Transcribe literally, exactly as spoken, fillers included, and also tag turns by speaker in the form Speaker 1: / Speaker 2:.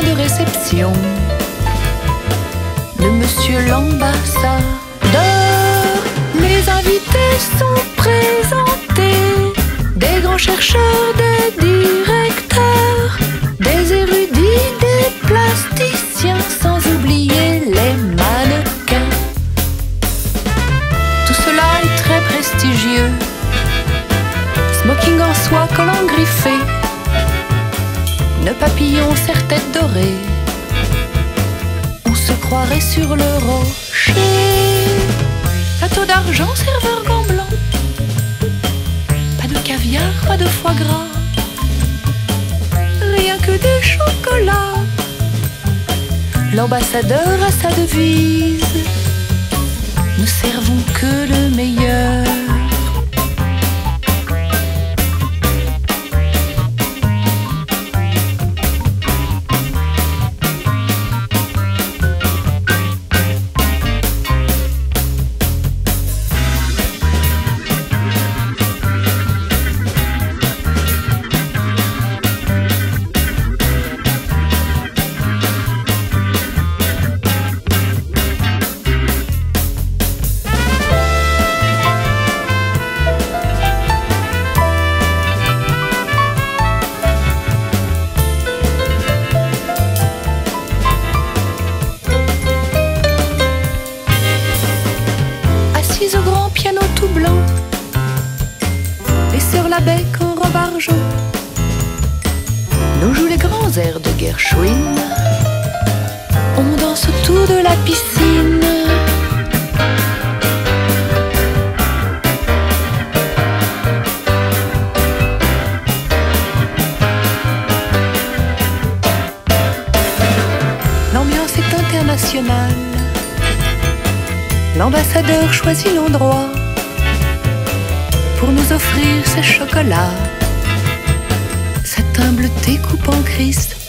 Speaker 1: de réception de Monsieur l'ambassadeur. Les invités sont présentés, des grands chercheurs, des directeurs, des érudits, des plasticiens, sans oublier les mannequins. Tout cela est très prestigieux. Smoking en soie, collant griffé, nœuds papillons, serre-tête dorée. On se croirait sur le rocher. Plateau d'argent, serveur gants blancs. Pas de caviar, pas de foie gras, rien que du chocolat. L'ambassadeur a sa devise: ne servons que le meilleur. Au grand piano tout blanc, et sur la bec en robe argent, nous jouent les grands airs de Gershwin. On danse autour de la piscine. L'ambiance est internationale. L'ambassadeur choisit l'endroit pour nous offrir ses chocolats, cet humble thé coupant Christ